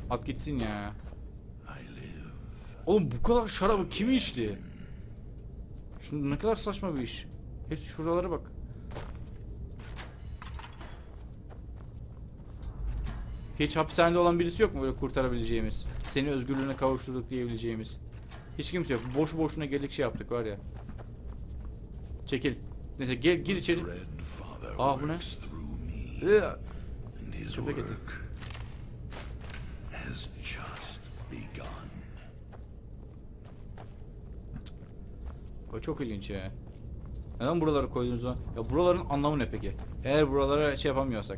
At gitsin ya. Oğlum bu kadar şarabı kim içti? Şunu ne kadar saçma bir iş. Hep şuralara bak. Hiç hapishanede olan birisi yok mu böyle kurtarabileceğimiz? Seni özgürlüğüne kavuşturduk diyebileceğimiz. Hiç kimse yok. Boşu boşuna geldik şey yaptık var ya. Çekil. Neyse gir içeri. Aa bu ne? Köpek eti. O çok ilginç ya. Neden buraları koydunuz o? Ya buraların anlamı ne peki? Eğer buralara şey yapamıyorsak.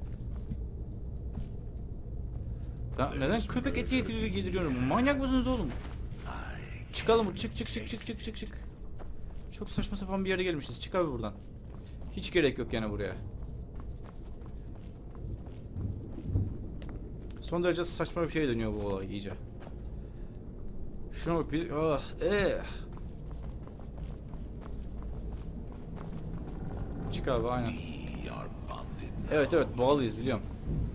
Ya neden köpek eti yediriyorum? Manyak mısınız oğlum? Çıkalım, çık. Çok saçma sapan bir yere gelmişiz. Çık abi buradan. Hiç gerek yok yani buraya. Son derece saçma bir şey dönüyor bu olay iyice. Şuna bak bir... Ah, Çık abi aynen. Evet bağlıyız biliyorum.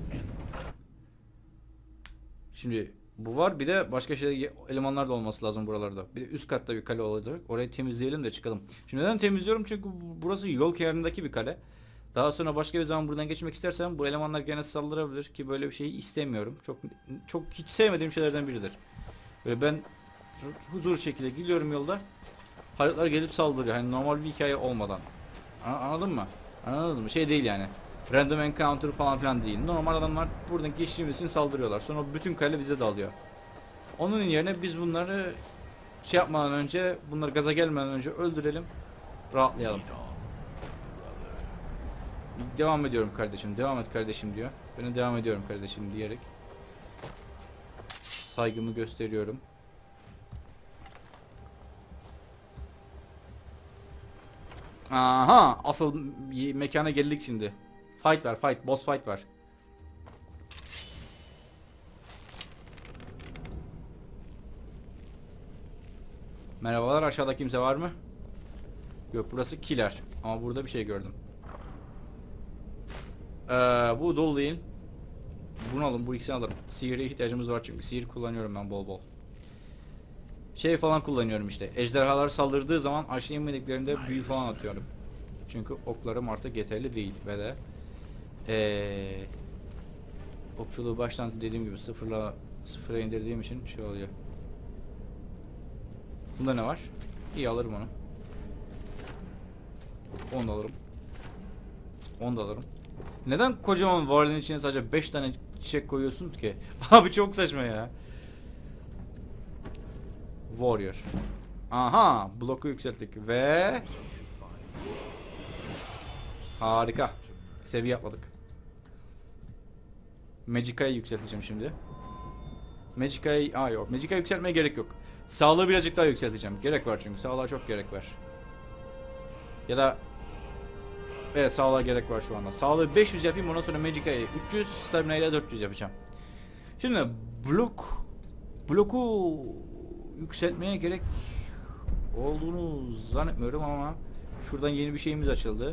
Şimdi bu var bir de başka şey elemanlar da olması lazım buralarda. Bir de üst katta bir kale olacak. Orayı temizleyelim de çıkalım. Şimdi neden temizliyorum? Çünkü burası yol kenarındaki bir kale. Daha sonra başka bir zaman buradan geçmek istersem bu elemanlar gene saldırabilir ki böyle bir şeyi istemiyorum. Çok hiç sevmediğim şeylerden biridir. Böyle ben huzur şekilde gidiyorum yolda. Haritler gelip saldırıyor. Hani normal bir hikaye olmadan. Anladın mı? Anladınız mı? Şey değil yani. Random encounter falan filan değil. Normal adamlar buradan geçtiğimiz için saldırıyorlar. Sonra bütün kale bize dalıyor. Onun yerine biz bunları şey yapmadan önce, bunları gaza gelmeden önce öldürelim. Rahatlayalım. Devam ediyorum kardeşim. Devam et kardeşim diyor. Ben de devam ediyorum kardeşim diyerek saygımı gösteriyorum. Aha, asıl mekana geldik şimdi. Fight var, boss fight var. Merhabalar, aşağıda kimse var mı? Yok, burası killer. Ama burada bir şey gördüm. Bu dolu değil. Bunu alın, bu ikisini alırım. Sihire ihtiyacımız var çünkü sihir kullanıyorum ben bol bol. Şey falan kullanıyorum işte. Ejderhalar saldırdığı zaman aşağı inmediklerinde büyü falan atıyorum. Çünkü oklarım artık yeterli değil ve de okçuluğu baştan dediğim gibi sıfıra indirdiğim için şey oluyor. Bunda ne var? İyi alırım onu. Onu da alırım. Onu da alırım. Neden kocaman varlığın içine sadece 5 tane çiçek koyuyorsun ki? Abi çok saçma ya. Warrior. Aha, bloku yükselttik ve harika. Seviye atladık. Magica'yı yükselteceğim şimdi. Magica'yı yok. Magica'yı yükseltmeye gerek yok. Sağlığı birazcık daha yükselteceğim. Gerek var çünkü. Sağlığa çok gerek var. Ya da evet, sağlığa gerek var şu anda. Sağlığı 500 yapayım, ondan sonra Magica'yı 300, Stamina ile 400 yapacağım. Şimdi bloku yükseltmeye gerek olduğunu zannetmiyorum ama şuradan yeni bir şeyimiz açıldı.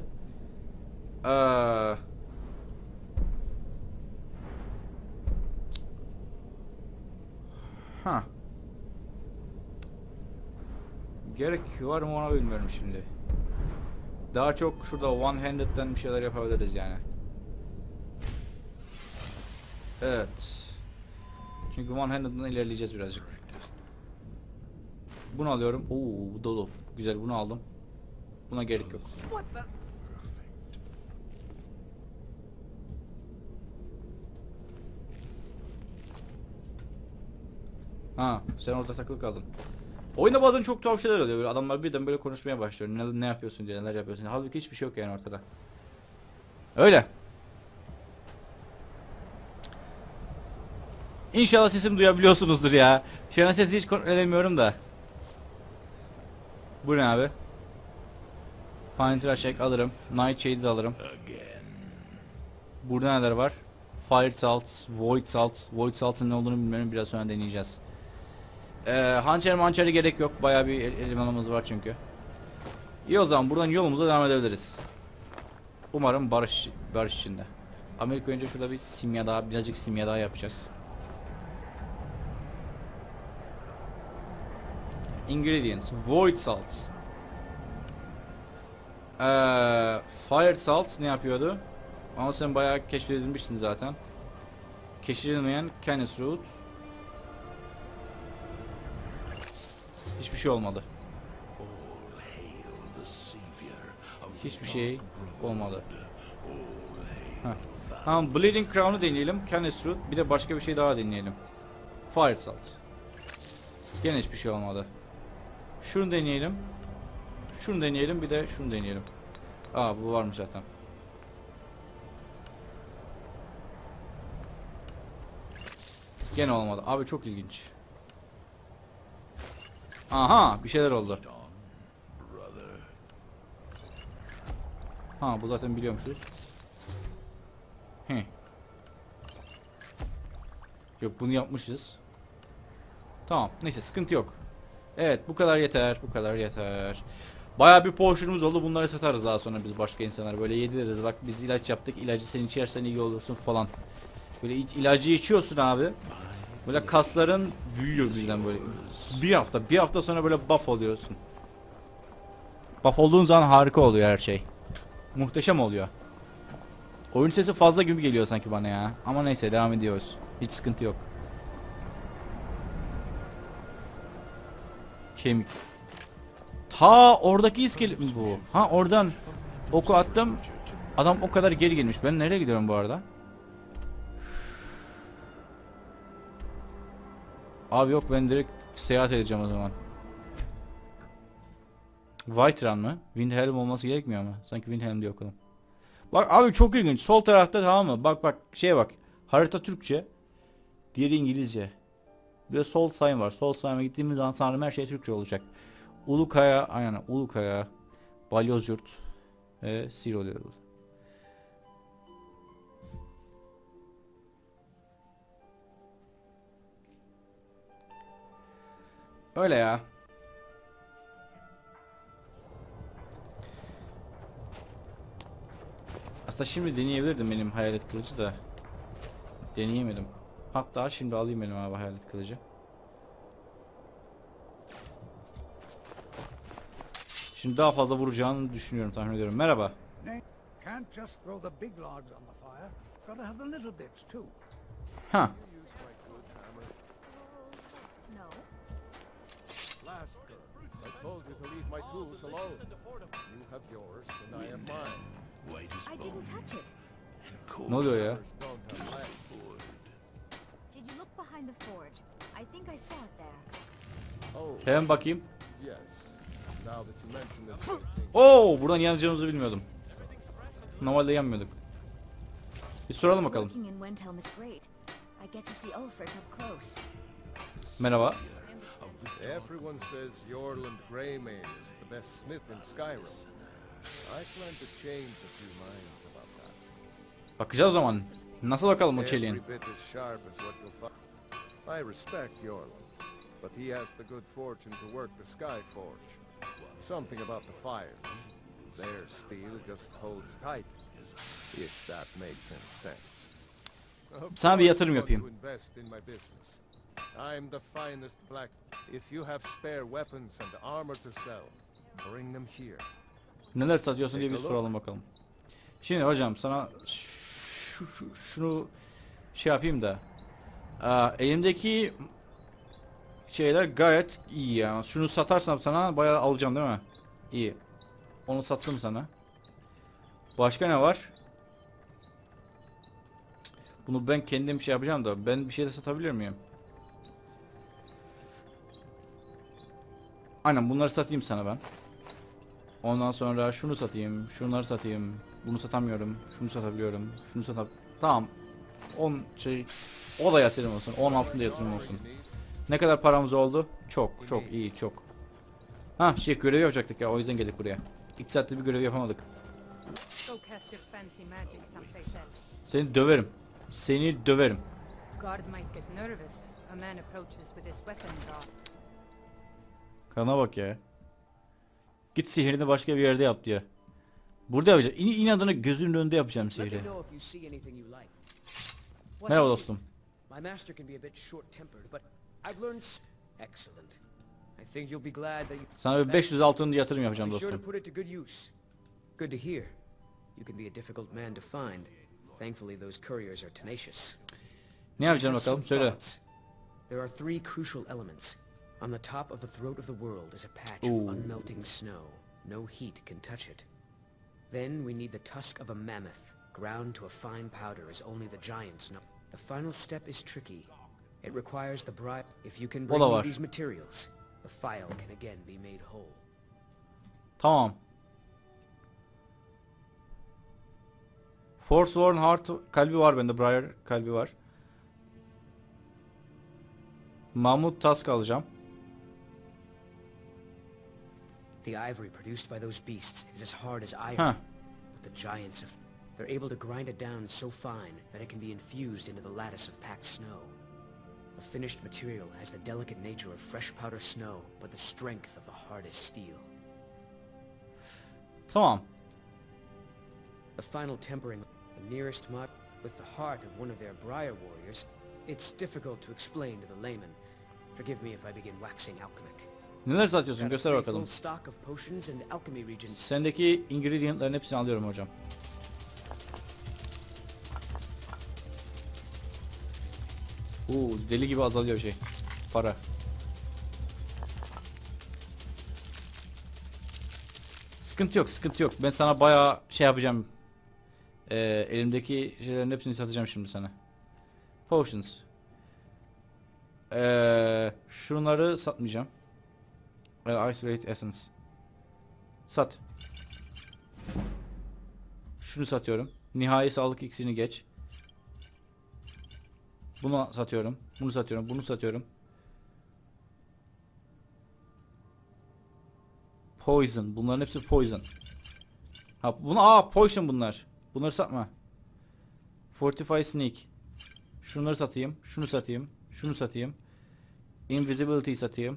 Gerek var mı ona bilmiyorum şimdi. Daha çok şurada one-handed'den bir şeyler yapabiliriz yani. Evet. Çünkü one-handed'dan ilerleyeceğiz birazcık. Bunu alıyorum. Oo, bu dolu. Güzel, bunu aldım. Buna gerek yok. Ha, sen orada takılı kaldın. Oyunda bazen çok tuhaf şeyler oluyor. Böyle adamlar birden böyle konuşmaya başlıyor. Ne yapıyorsun diye, neler yapıyorsun. Halbuki hiçbir şey yok yani ortada. Öyle. İnşallah sesimi duyabiliyorsunuzdur ya. Şu an sesi hiç kontrol edemiyorum da. Bu ne abi? Panther check alırım. Nightshade'i de alırım. Burada neler var? Fire Salt, Void Salt. Void Salt'ın ne olduğunu bilmiyorum. Biraz sonra deneyeceğiz. Hançeri gerek yok. Bayağı bir elemanımız var çünkü. İyi, o zaman buradan yolumuza devam edebiliriz. Umarım barış içinde. Amerika önce şurada bir simya daha, birazcık simya daha yapacağız. Ingredients. Void salt. Fire salt ne yapıyordu? Ama sen bayağı keşfedilmişsin zaten. Keşfedilmeyen canis root. Hiçbir şey olmadı. Hiçbir şey olmadı. Tamam, Bleeding Crown'u deneyelim. Canis root. Bir de başka bir şey daha deneyelim. Fire salt. Gene hiçbir şey olmadı. Şunu deneyelim. Şunu deneyelim, bir de şunu deneyelim. Aa, bu varmış zaten. Gene olmadı. Abi çok ilginç. Aha, bir şeyler oldu. Ha, bu zaten biliyormuşuz. Yok, bunu yapmışız. Tamam, neyse, sıkıntı yok. Evet, bu kadar yeter, bu kadar yeter. Bayağı bir potion'umuz oldu. Bunları satarız daha sonra biz başka insanlara. Böyle yediririz. Bak, biz ilaç yaptık. İlacı sen içersen iyi olursun falan. Böyle ilacı içiyorsun abi. Böyle kasların büyüyor birden böyle. Bir hafta sonra böyle buff oluyorsun. Buff olduğun zaman harika oluyor her şey. Muhteşem oluyor. Oyun sesi fazla gibi geliyor sanki bana ya. Ama neyse, devam ediyoruz. Hiç sıkıntı yok. Kemik. Ta oradaki iskelet mi bu? Ha, oradan oku attım. Adam o kadar geri gelmiş. Ben nereye gidiyorum bu arada? Abi yok, ben direkt seyahat edeceğim o zaman. Whiterun mı? Windhelm olması gerekmiyor mu? Sanki Windhelm diye okudum. Bak abi, çok ilginç. Sol tarafta, tamam mı? Bak bak, şeye bak. Harita Türkçe. Diğeri İngilizce. Bir de sol sayım var. Sol sayıma gittiğimiz zaman sanırım her şey Türkçe olacak. Ulukaya, aynen Ulukaya, Balyozyurt ve Siro diyoruz. Öyle ya. Aslında şimdi deneyebilirdim benim hayalet kılıcı da. Deneyemedim. Hatta şimdi alayım benim abi hayalet kılıcı. Şimdi daha fazla vuracağını düşünüyorum, tahmin ediyorum. Merhaba. Ha. Ne oluyor ya? Hemen bakayım. Oo, buradan yanacağımızı bilmiyordum. Normalde yanmıyorduk. Bir soralım bakalım. Merhaba. Everyone says Yorland Greymane is the best smith in Skyrim. I plan to change a few minds about that. Bakacağız o zaman. Nasıl bakalım o çeliğin? Every bit as sharp as what you'll find. I respect Yorland, but he has the good fortune to work the Skyforge. Something about the fires. Their steel just holds tight. If that makes any sense. Sana bir yatırım yapayım. I'm the finest black. If you have spare weapons and armor to sell, bring them here. Neler satıyorsun diye bir soralım bakalım. Şimdi hocam sana şunu şey yapayım da. Elimdeki şeyler gayet iyi ya. Şunu satarsam sana bayağı alacağım değil mi? İyi. Onu sattım sana. Başka ne var? Bunu ben kendim şey yapacağım da ben bir şey de satabilir miyim? Aynen, bunları satayım sana ben. Ondan sonra şunu satayım, şunları satayım. Bunu satamıyorum, şunu satabiliyorum, şunu Tamam. 10 şey, o da yatırım olsun, 10 altında yatırım olsun. Ne kadar paramız oldu? Çok iyi, çok. Ha, görev yapacaktık ya, o yüzden geldik buraya. 2 saatte bir görev yapamadık. Seni döverim. Seni döverim. Kana bak ya. Git sihirini başka bir yerde yap diyor. Burada yapacağım. İnadına gözünün önünde yapacağım sihiri. Merhaba dostum. I think you'll be glad that you Sana bir 500 altın yatırım yapacağım be sure to dostum. put it to good use. Good to hear. You can be a difficult man to find. Thankfully, those couriers are tenacious. Ne yapacaksın I have some bakalım söyle. thoughts. There are three crucial elements. On the top of the throat of the world is a patch Ooh. of unmelting snow. No heat can touch it. Then we need the tusk of a mammoth, ground to a fine powder as only the giants know. The final step is tricky. It requires the bribe. If you can bring da me var. these materials, the file can again be made whole. Tamam. Forsworn Heart kalbi var bende. Briar kalbi var. Mamut Tusk alacağım. The ivory produced by those beasts is as hard as iron. Huh. But the giants have... They're able to grind it down so fine that it can be infused into the lattice of packed snow. The finished material has the delicate nature of fresh powder snow, but the strength of the hardest steel. Tamam. The final tempering, the nearest mod, with the heart of one of their Briar warriors, it's difficult to explain to the layman. Forgive me if I begin waxing alchemic. Neler satıyorsun? Got a Göster faithful bakalım. stock of potions and alchemy regions. Sendeki ingredientların hepsini alıyorum hocam. Deli gibi azalıyor şey. Para. Sıkıntı yok, sıkıntı yok. Ben sana bayağı şey yapacağım. Elimdeki şeylerin hepsini satacağım şimdi sana. Potions. Şunları satmayacağım. Isolate Essence. Sat. Şunu satıyorum. Nihai sağlık iksirini geç. Bunu satıyorum. Bunu satıyorum. Bunu satıyorum. Poison. Bunların hepsi poison. Ha bunu poison bunlar. Bunları satma. Fortify Sneak. Şunları satayım. Şunu satayım. Şunu satayım. Invisibility satayım.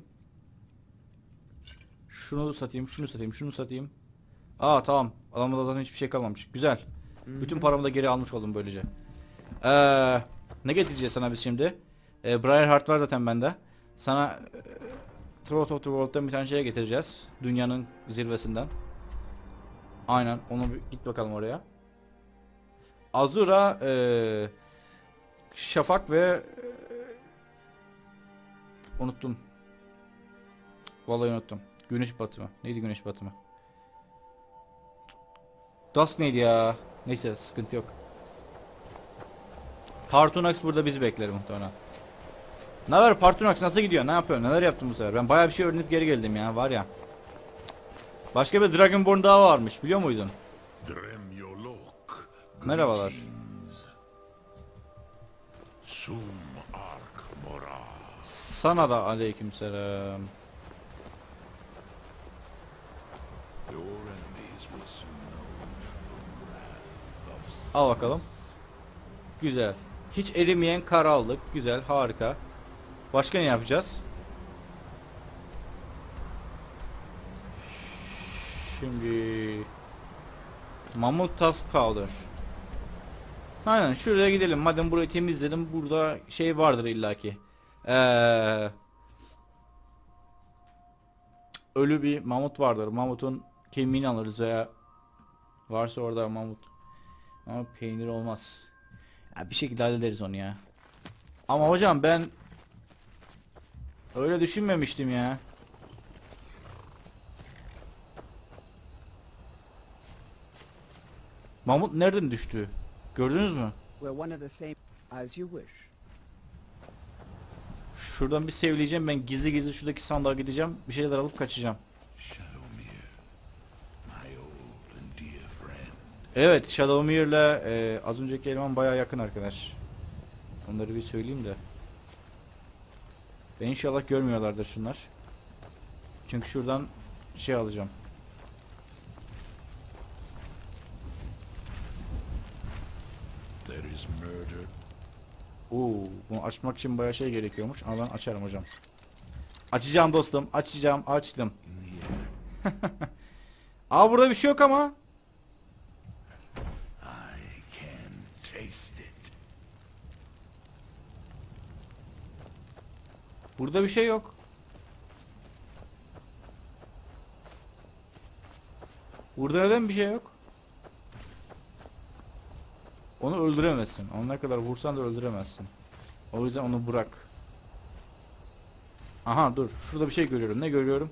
Şunu satayım. Şunu satayım. Şunu satayım. Tamam. Adamda zaten hiçbir şey kalmamış. Güzel. Bütün paramı da geri almış oldum böylece. Ne getireceğiz sana biz şimdi? Briarheart var zaten bende. Sana Throat of the World'dan bir tane şeye getireceğiz. Dünyanın zirvesinden. Aynen. Onu git bakalım oraya. Azura Şafak ve unuttum. Vallahi unuttum. Güneş batımı. Neydi güneş batımı? Dusk neydi ya? Neyse sıkıntı yok. Partunax burada bizi bekler muhtemelen. Ne haber Partunax, nasıl gidiyor? Ne yapıyorsun? Neler yaptın bu sefer? Ben bayağı bir şey öğrenip geri geldim ya, var ya. Başka bir Dragonborn daha varmış, biliyor muydun? Merhabalar. Sana da aleykümselam. Al bakalım. Güzel. Hiç erimeyen kar aldık. Güzel, harika. Başka ne yapacağız? Şimdi Mammoth Tusk Powder. Aynen şuraya gidelim. Madem burayı temizledim, burada şey vardır illaki. Ölü bir mamut vardır. Mamutun kemiğini alırız veya varsa orada mamut. Ama peynir olmaz. Ya bir şekilde hallederiz onu ya. Ama hocam ben öyle düşünmemiştim ya. Mamut nereden düştü? Gördünüz mü? We're one of the same as you wish. Şuradan bir sevleyeceğim, ben gizli gizli şuradaki sandığa gideceğim. Bir şeyler alıp kaçacağım. Evet, Shadowmere'le az önceki eleman bayağı yakın arkadaş. Onları bir söyleyeyim de. Ben inşallah görmüyorlardır şunlar. Çünkü şuradan şey alacağım. Bunu açmak için bayağı şey gerekiyormuş ama ben açarım hocam. Açacağım dostum, açacağım, açtım. Burada bir şey yok ama. Burada bir şey yok. Burada neden bir şey yok? Onu öldüremezsin. Onu ne kadar vursan da öldüremezsin. O yüzden onu bırak. Aha dur. Şurada bir şey görüyorum. Ne görüyorum?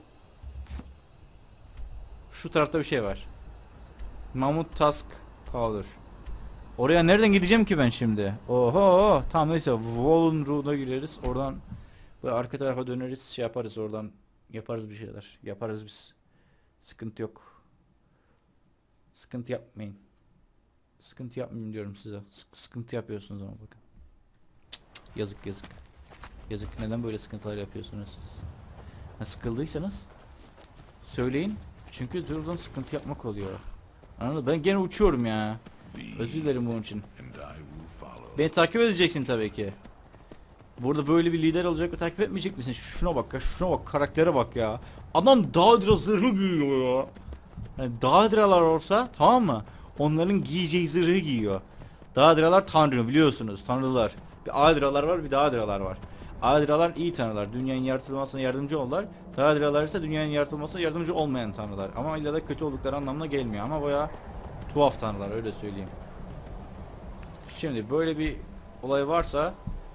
Şu tarafta bir şey var. Mammoth Tusk Powder. Oraya nereden gideceğim ki ben şimdi? Oho. Tamam neyse. Wallen Road'a gireriz. Oradan böyle arka tarafa döneriz. Şey yaparız oradan. Yaparız bir şeyler. Yaparız biz. Sıkıntı yok. Sıkıntı yapmayın. Sıkıntı yapmayayım diyorum size. Sıkıntı yapıyorsunuz ama bakın. Cık, yazık yazık. Yazık. Neden böyle sıkıntılar yapıyorsunuz siz? Ha, sıkıldıysanız söyleyin. Çünkü durmadan sıkıntı yapmak oluyor. Anladın mı? Ben gene uçuyorum ya. Özür dilerim bunun için. Beni takip edeceksin tabii ki. Burada böyle bir lider olacak ve takip etmeyecek misin? Şuna bak ya, şuna bak, karaktere bak ya. Adam Daedra zırhı giyiyor ya. Yani Daedra'lar olsa tamam mı? Onların giyeceği zırhı giyiyor. Daedra'lar tanrı biliyorsunuz, tanrılar. Bir Aedra'lar var, bir Daedra'lar var. Aedra'lar iyi tanrılar, dünyanın yaratılmasına yardımcı olurlar. Daedra'lar ise dünyanın yaratılmasına yardımcı olmayan tanrılar. Ama illa da kötü oldukları anlamına gelmiyor ama bayağı tuhaf tanrılar, öyle söyleyeyim. Şimdi böyle bir olay varsa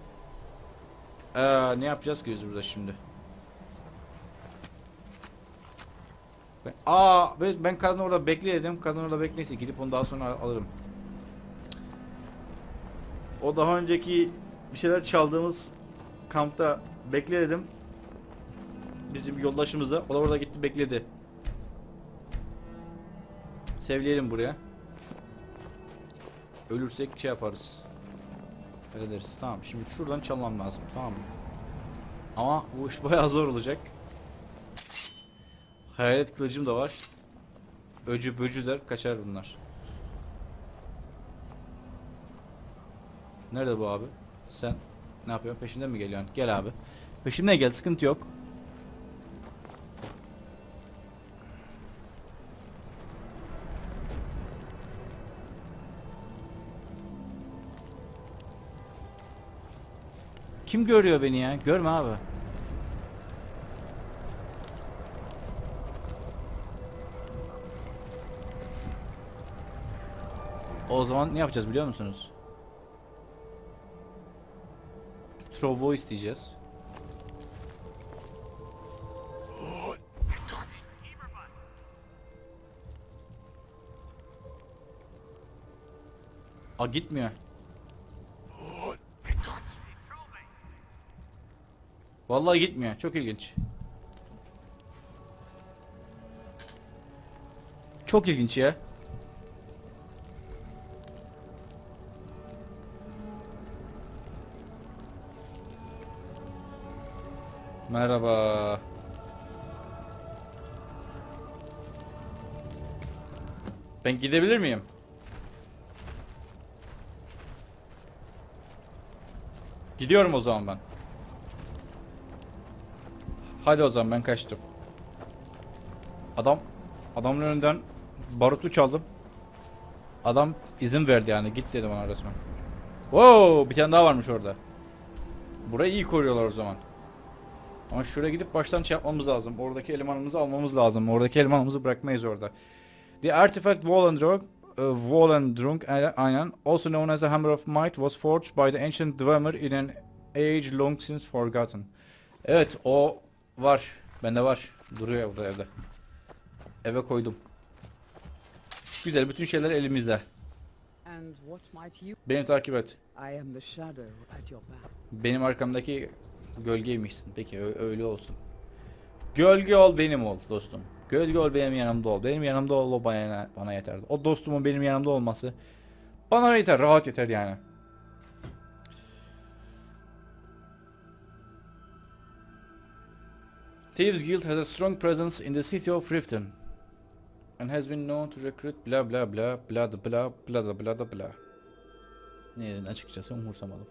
ne yapacağız ki biz burada şimdi? Ben kadını orada bekleyedim. Kadın orada bekleyse gidip onu daha sonra alırım. O daha önceki bir şeyler çaldığımız kampta bekleyedim. Bizim yoldaşımıza. O da orada gitti bekledi. Sevleyelim buraya. Ölürsek şey yaparız. Hallederiz. Tamam. Şimdi şuradan çalmam lazım. Tamam mı? Ama bu iş bayağı zor olacak. Hayalet kılıcım da var. Öcü böcü der kaçar bunlar. Nerede bu abi? Sen ne yapıyorsun? Peşinden mi geliyorsun? Gel abi. Peşimden gel, sıkıntı yok. Kim görüyor beni ya? Görme abi. O zaman ne yapacağız biliyor musunuz? Trovo isteyeceğiz. Gitmiyor. Vallahi gitmiyor. Çok ilginç. Çok ilginç ya. Merhaba. Ben gidebilir miyim? Gidiyorum o zaman ben. Hadi o zaman ben kaçtım. Adamın önünden barutu çaldım. Adam izin verdi yani, git dedim ona resmen. Wow, bir tane daha varmış orada. Burayı iyi koruyorlar o zaman. Ama şuraya gidip baştan şey yapmamız lazım. Oradaki elemanımızı almamız lazım. Oradaki elemanımızı bırakmayız orada. The artifact Wallendrunk, aynen, also known as a Hammer of Might, was forged by the ancient Dwemer in an age long since forgotten. Evet, o var. Bende var. Duruyor burada evde. Eve koydum. Güzel, bütün şeyler elimizde. And what might you? Beni takip et. I am the shadow at your back. Benim arkamdaki gölgeymişsin. Peki öyle olsun. Gölge ol, benim ol dostum. Gölge ol, benim yanımda ol. Benim yanımda ol, o bana yeterdi. O dostumun benim yanımda olması bana yeter, rahat yeter yani. Thieves Guild has a strong presence in the city of Riften and has been known to recruit bla bla bla bla da bla bla da bla da bla. Neyden açıkçası umursamadım.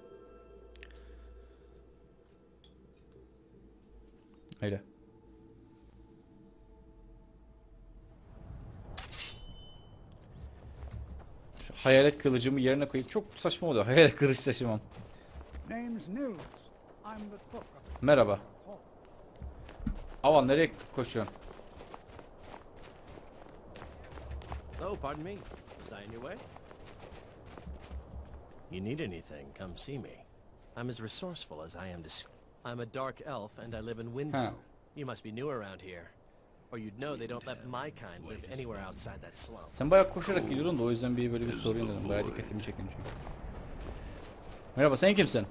Öyle. Şu hayalet kılıcımı yerine koyup çok saçma oluyor. Hayalet kılıç taşımam. Name's Nils. I'm the cook of Merhaba. the hall. Avan nereye koşuyorsun? Oh, pardon me. Was I in your way? You need anything, come see me. I'm as resourceful as I am I'm a dark elf and I live in Windview. Ha. You must be new around here. Or you'd know they don't let my kind live anywhere outside that slum. Sen bayağı koşarak geliyordun da o yüzden böyle bir sorayım dedim. Bayağı dikkatimi çekin çünkü. Merhaba, sen kimsin?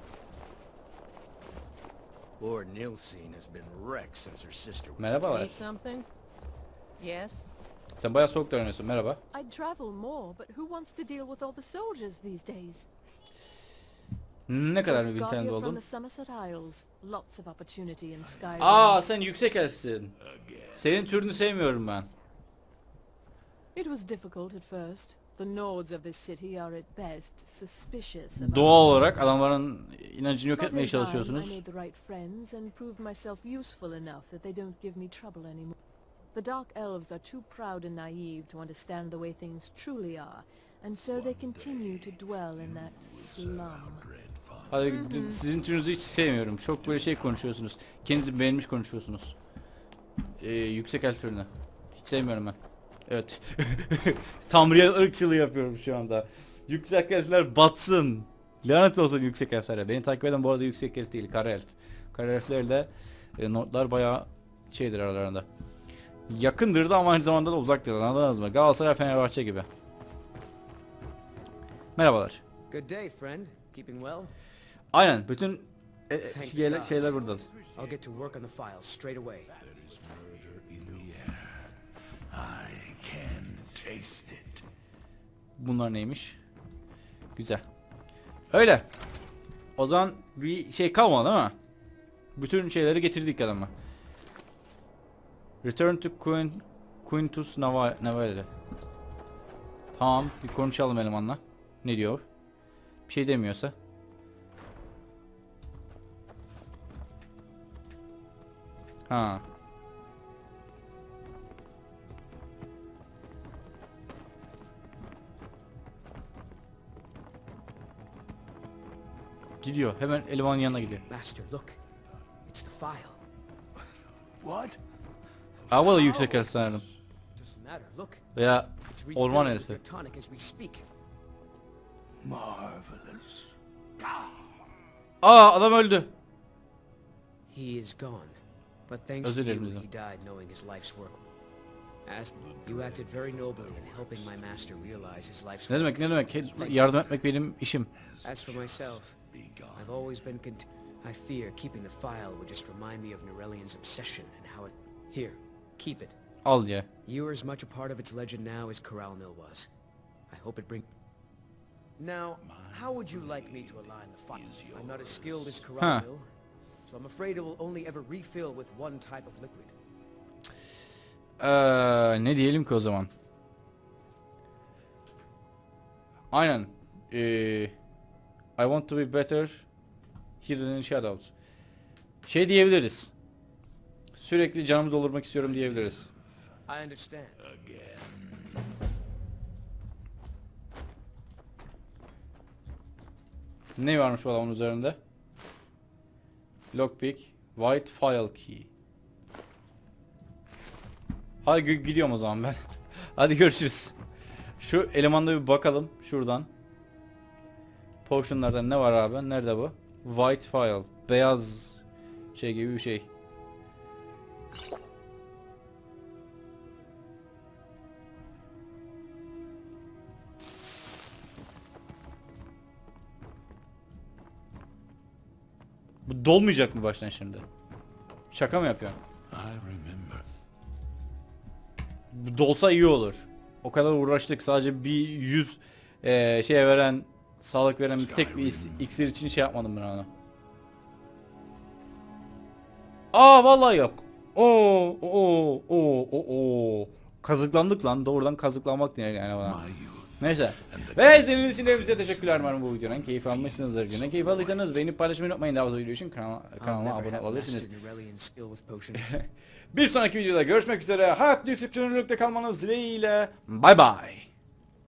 Lord Nilsine has been wrecked since her sister was... Merhabalar. Need something? Yes. Sen bayağı soğuk davranıyorsun. Merhaba. I'd travel more, but who wants to deal with all the soldiers these days? Ne kadar Just bir got tane here from oldun? the Somerset Isles. Lots of opportunity in Skyrim. Aa, sen yüksek elfsin. Senin türünü sevmiyorum ben. It was difficult at first. The Nords of this city are at best suspicious about Doğal olarak adamların inancını yok But etmeye in time, I çalışıyorsunuz. made the right friends and proved myself useful enough that they don't give me trouble anymore. The Dark Elves are too proud and naive to understand the way things truly are, and so they continue to dwell in that slum. Hadi, sizin türünüzü hiç sevmiyorum. Çok böyle şey konuşuyorsunuz. Kendinizi beğenmiş konuşuyorsunuz. Yüksek elf türünü. Hiç sevmiyorum ben. Evet. Tamriye ırkçılığı yapıyorum şu anda. Yüksek elfler batsın. Lanet olsun yüksek elflere. Beni takip eden bu arada yüksek elf değil, kara elf. Kara elflerle notlar bayağı şeydir aralarında. Yakındır da ama aynı zamanda da uzaktır. Anladınız mı? Galatasaray, Fenerbahçe gibi. Merhabalar. Good day, friend. Keeping well? Aynen. Bütün Thank şeyler God. burada. I'll get to work on the files straight away. I can taste it. Bunlar neymiş? Güzel. Öyle. O zaman bir şey kalmadı değil mi? Bütün şeyleri getirdik adama. Return to Quintus Navale. Tamam, bir konuşalım elemanla. Ne diyor? Bir şey demiyorsa. Ha. Gidiyor. Hemen elemanın yanına gidiyor. Master, look. It's the file. What? Hava da yüksek elf sanırım. Doesn't matter. Look. Veya It's orman refilled with elfi. your tonic as we speak. Marvelous. Aa, adam öldü. He is gone. But thanks Özür to you, dilerim he died knowing his life's work. As you acted very nobly in helping my master realize his life's Ne work. demek, ne demek? Yardım etmek benim işim. As for myself, I've always been I fear keeping the file would just remind me of Norellian's obsession and how it... Here, keep it. Al ya. You are as much a part of its legend now as Corral Mill was. I hope it Now, how would you like me to align the file? I'm not as skilled as Corral Mill, so I'm afraid it will only ever refill with one type of liquid. Ne diyelim ki o zaman? Aynen. I want to be better hidden in shadows. Şey diyebiliriz. Sürekli canımı doldurmak istiyorum diyebiliriz. I understand. Ne varmış bu adamın üzerinde? Lockpick, white file key. Hadi gidiyorum o zaman ben. Hadi görüşürüz. Şu elemanda bir bakalım şuradan. Potionlardan ne var abi? Nerede bu? White file, beyaz şey gibi bir şey. Bu dolmayacak mı baştan şimdi? Şaka mı yapıyorsun? I remember. Bu dolsa iyi olur. O kadar uğraştık sadece bir 100 şeye veren, sağlık veren tek bir iksir için şey yapmadım ben ona. Aa vallahi yok. Oo. Kazıklandık lan. Doğrudan kazıklanmak diye yani bana. My youth. Neyse. Ve izlediğiniz için hepinize teşekkürler umarım bu videodan. Keyif almışsınızdır. Güne keyif aldıysanız beğenip paylaşmayı unutmayın. Daha fazla video için kanalıma abone olabilirsiniz. Norellian's skill with potions. Bir sonraki videoda görüşmek üzere. Hayatlı yüksek çözünürlükte kalmanız dileğiyle. Bye bye.